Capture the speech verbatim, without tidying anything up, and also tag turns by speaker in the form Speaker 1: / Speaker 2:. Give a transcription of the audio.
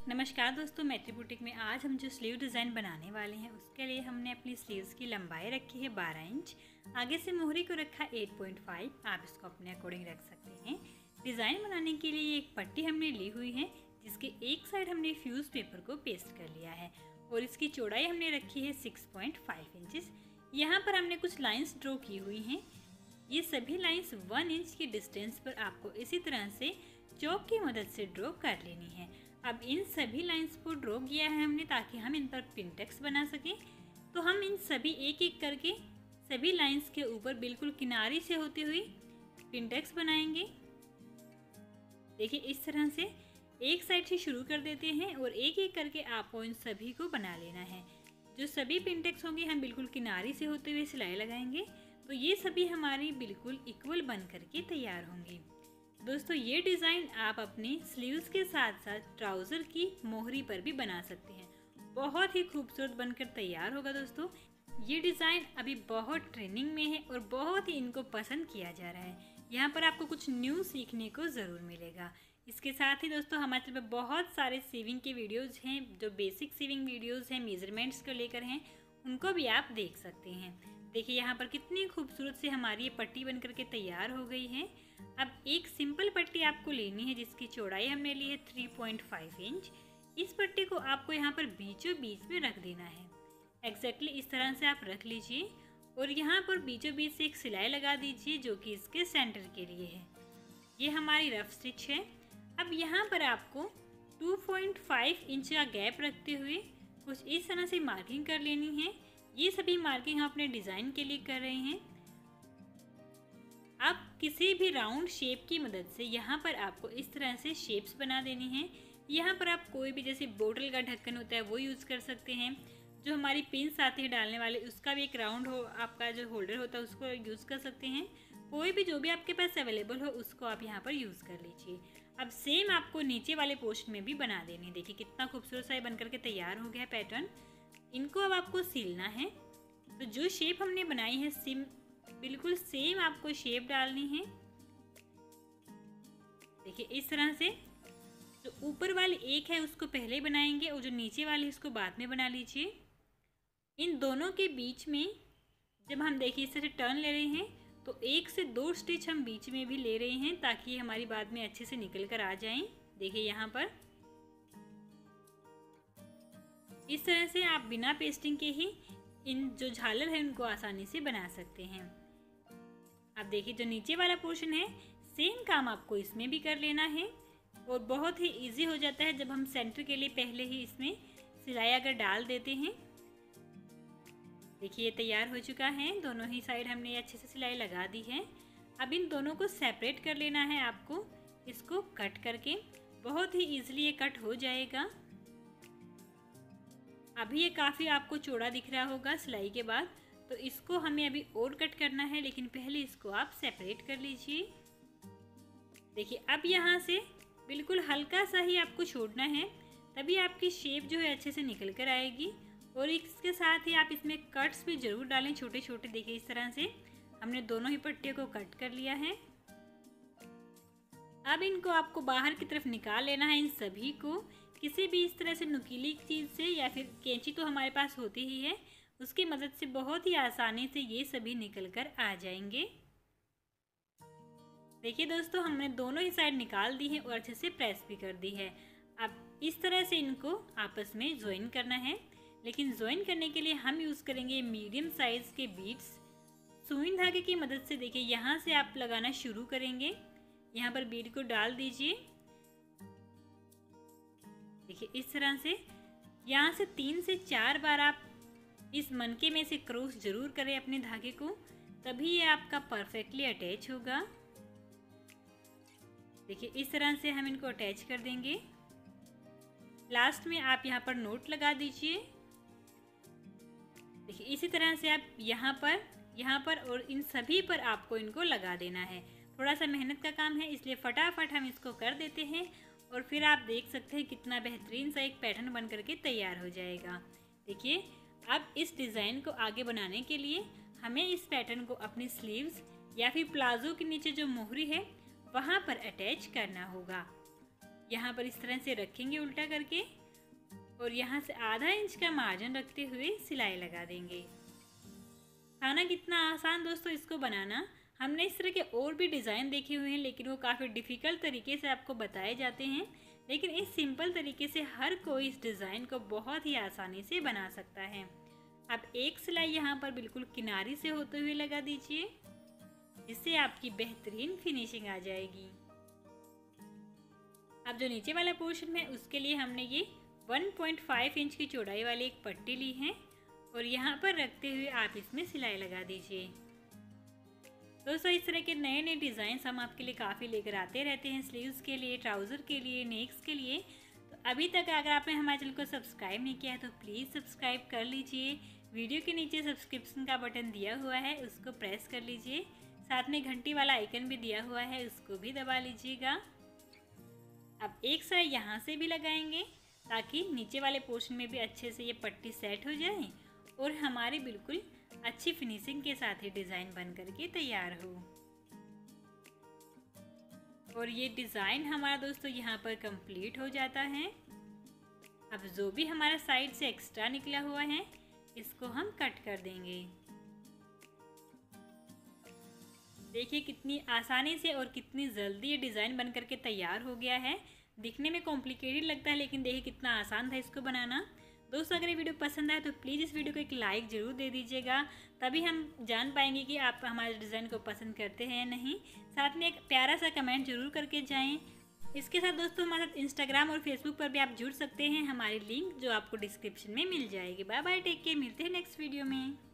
Speaker 1: नमस्कार दोस्तों, मैत्री बुटीक में आज हम जो स्लीव डिज़ाइन बनाने वाले हैं उसके लिए हमने अपनी स्लीव्स की लंबाई रखी है बारह इंच। आगे से मोहरी को रखा आठ पॉइंट पाँच। आप इसको अपने अकॉर्डिंग रख सकते हैं। डिज़ाइन बनाने के लिए एक पट्टी हमने ली हुई है जिसके एक साइड हमने फ्यूज़ पेपर को पेस्ट कर लिया है और इसकी चौड़ाई हमने रखी है छह पॉइंट पाँच इंचेस। यहाँ पर हमने कुछ लाइन्स ड्रॉ की हुई हैं। ये सभी लाइन्स वन इंच की डिस्टेंस पर आपको इसी तरह से चौक की मदद से ड्रॉ कर लेनी है। अब इन सभी लाइंस को ड्रॉ किया है हमने ताकि हम इन पर पिनटेक्स बना सकें। तो हम इन सभी एक एक करके सभी लाइंस के ऊपर बिल्कुल किनारे से होते हुए पिनटेक्स बनाएंगे। देखिए इस तरह से एक साइड से शुरू कर देते हैं और एक एक करके आपको इन सभी को बना लेना है। जो सभी पिनटेक्स होंगे हम बिल्कुल किनारे से होते हुए सिलाई लगाएंगे तो ये सभी हमारी बिल्कुल इक्वल बन करके तैयार होंगी। दोस्तों ये डिज़ाइन आप अपनी स्लीव्स के साथ साथ ट्राउज़र की मोहरी पर भी बना सकते हैं। बहुत ही खूबसूरत बनकर तैयार होगा। दोस्तों ये डिज़ाइन अभी बहुत ट्रेंडिंग में है और बहुत ही इनको पसंद किया जा रहा है। यहाँ पर आपको कुछ न्यू सीखने को ज़रूर मिलेगा। इसके साथ ही दोस्तों हमारे चैनल पर बहुत सारे सीविंग के वीडियोज़ हैं, जो बेसिक सीविंग वीडियोज़ हैं, मेजरमेंट्स को लेकर हैं, उनको भी आप देख सकते हैं। देखिए यहाँ पर कितनी खूबसूरत से हमारी ये पट्टी बन करके तैयार हो गई है। अब एक सिंपल पट्टी आपको लेनी है जिसकी चौड़ाई हमने ली है तीन पॉइंट पाँच इंच। इस पट्टी को आपको यहाँ पर बीचों बीच में रख देना है। एग्जैक्टली इस तरह से आप रख लीजिए और यहाँ पर बीचों बीच से एक सिलाई लगा दीजिए जो कि इसके सेंटर के लिए है। ये हमारी रफ स्टिच है। अब यहाँ पर आपको दो पॉइंट पाँच इंच का गैप रखते हुए कुछ इस तरह से मार्किंग कर लेनी है। ये सभी मार्किंग हम अपने डिज़ाइन के लिए कर रहे हैं। अब किसी भी राउंड शेप की मदद से यहाँ पर आपको इस तरह से शेप्स बना देनी है। यहाँ पर आप कोई भी जैसे बोतल का ढक्कन होता है वो यूज़ कर सकते हैं। जो हमारी पिन्स आती है डालने वाले उसका भी एक राउंड हो, आपका जो होल्डर होता है उसको यूज़ कर सकते हैं। कोई भी जो भी आपके पास अवेलेबल हो उसको आप यहाँ पर यूज़ कर लीजिए। अब सेम आपको नीचे वाले पोर्शन में भी बना देनी। देखिए कितना खूबसूरत सा बन करके तैयार हो गया है पैटर्न। इनको अब आपको सिलना है। तो जो शेप हमने बनाई है सिम बिल्कुल सेम आपको शेप डालनी है। देखिए इस तरह से जो ऊपर वाली एक है उसको पहले बनाएंगे और जो नीचे वाली इसको बाद में बना लीजिए। इन दोनों के बीच में जब हम देखिए इस तरह से टर्न ले रहे हैं तो एक से दो स्टिच हम बीच में भी ले रहे हैं ताकि ये हमारी बाद में अच्छे से निकल कर आ जाएं। देखिए यहाँ पर इस तरह से आप बिना पेस्टिंग के ही इन जो झालर है उनको आसानी से बना सकते हैं। अब देखिए जो नीचे वाला पोर्शन है सेम काम आपको इसमें भी कर लेना है और बहुत ही इजी हो जाता है जब हम सेंटर के लिए पहले ही इसमें सिलाई अगर डाल देते हैं। देखिए ये तैयार हो चुका है। दोनों ही साइड हमने अच्छे से सिलाई लगा दी है। अब इन दोनों को सेपरेट कर लेना है आपको, इसको कट करके। बहुत ही ईजिली ये कट हो जाएगा। अभी ये काफ़ी आपको चौड़ा दिख रहा होगा सिलाई के बाद, तो इसको हमें अभी और कट करना है, लेकिन पहले इसको आप सेपरेट कर लीजिए। देखिए अब यहाँ से बिल्कुल हल्का सा ही आपको छोड़ना है, तभी आपकी शेप जो है अच्छे से निकल कर आएगी। और इसके साथ ही आप इसमें कट्स भी ज़रूर डालें छोटे छोटे। देखिए इस तरह से हमने दोनों ही पट्टियों को कट कर लिया है। अब इनको आपको बाहर की तरफ निकाल लेना है। इन सभी को किसी भी इस तरह से नुकीली चीज़ से या फिर कैंची तो हमारे पास होती ही है, उसकी मदद से बहुत ही आसानी से ये सभी निकल कर आ जाएंगे। देखिए दोस्तों हमने दोनों ही साइड निकाल दी है और अच्छे से प्रेस भी कर दी है। अब इस तरह से इनको आपस में ज्वाइन करना है, लेकिन ज्वाइन करने के लिए हम यूज़ करेंगे मीडियम साइज़ के बीड्स। सुई धागे की मदद से देखिए यहाँ से आप लगाना शुरू करेंगे। यहाँ पर बीड को डाल दीजिए। देखिए इस तरह से यहाँ से तीन से चार बार आप इस मनके में से क्रॉस जरूर करें अपने धागे को, तभी ये आपका परफेक्टली अटैच होगा। देखिए इस तरह से हम इनको अटैच कर देंगे। लास्ट में आप यहाँ पर नोट लगा दीजिए। देखिए इसी तरह से आप यहाँ पर यहाँ पर और इन सभी पर आपको इनको लगा देना है। थोड़ा सा मेहनत का काम है इसलिए फटाफट हम इसको कर देते हैं और फिर आप देख सकते हैं कितना बेहतरीन सा एक पैटर्न बन करके तैयार हो जाएगा। देखिए अब इस डिज़ाइन को आगे बनाने के लिए हमें इस पैटर्न को अपनी स्लीव्स या फिर प्लाजो के नीचे जो मोहरी है वहाँ पर अटैच करना होगा। यहाँ पर इस तरह से रखेंगे उल्टा करके और यहाँ से आधा इंच का मार्जिन रखते हुए सिलाई लगा देंगे। खाना कितना आसान दोस्तों इसको बनाना। हमने इस तरह के और भी डिज़ाइन देखे हुए हैं लेकिन वो काफ़ी डिफ़िकल्ट तरीके से आपको बताए जाते हैं, लेकिन इस सिंपल तरीके से हर कोई इस डिज़ाइन को बहुत ही आसानी से बना सकता है। अब एक सिलाई यहाँ पर बिल्कुल किनारी से होते हुए लगा दीजिए, इससे आपकी बेहतरीन फिनिशिंग आ जाएगी। अब जो नीचे वाला पोर्शन है उसके लिए हमने ये वन पॉइंट फाइव इंच की चौड़ाई वाली एक पट्टी ली है और यहाँ पर रखते हुए आप इसमें सिलाई लगा दीजिए। दोस्तों इस तरह के नए नए डिज़ाइंस हम आपके लिए काफ़ी लेकर आते रहते हैं, स्लीव्स के लिए, ट्राउज़र के लिए, नेक्स के लिए। तो अभी तक अगर आपने हमारे चैनल को सब्सक्राइब नहीं किया है तो प्लीज़ सब्सक्राइब कर लीजिए। वीडियो के नीचे सब्सक्रिप्शन का बटन दिया हुआ है, उसको प्रेस कर लीजिए। साथ में घंटी वाला आइकन भी दिया हुआ है, उसको भी दबा लीजिएगा। अब एक साइड यहाँ से भी लगाएंगे ताकि नीचे वाले पोर्शन में भी अच्छे से ये पट्टी सेट हो जाए और हमारे बिल्कुल अच्छी फिनिशिंग के साथ ही डिज़ाइन बन करके तैयार हो। और ये डिज़ाइन हमारा दोस्तों यहाँ पर कंप्लीट हो जाता है। अब जो भी हमारा साइड से एक्स्ट्रा निकला हुआ है इसको हम कट कर देंगे। देखिए कितनी आसानी से और कितनी जल्दी ये डिज़ाइन बन करके तैयार हो गया है। दिखने में कॉम्प्लिकेटेड लगता है लेकिन देखिए कितना आसान था इसको बनाना। दोस्तों अगर ये वीडियो पसंद आए तो प्लीज़ इस वीडियो को एक लाइक ज़रूर दे दीजिएगा, तभी हम जान पाएंगे कि आप हमारे डिज़ाइन को पसंद करते हैं या नहीं। साथ में एक प्यारा सा कमेंट जरूर करके जाएं। इसके साथ दोस्तों हमारे साथ इंस्टाग्राम और फेसबुक पर भी आप जुड़ सकते हैं, हमारी लिंक जो आपको डिस्क्रिप्शन में मिल जाएगी। बाय बाय, टेक केयर, मिलते हैं नेक्स्ट वीडियो में।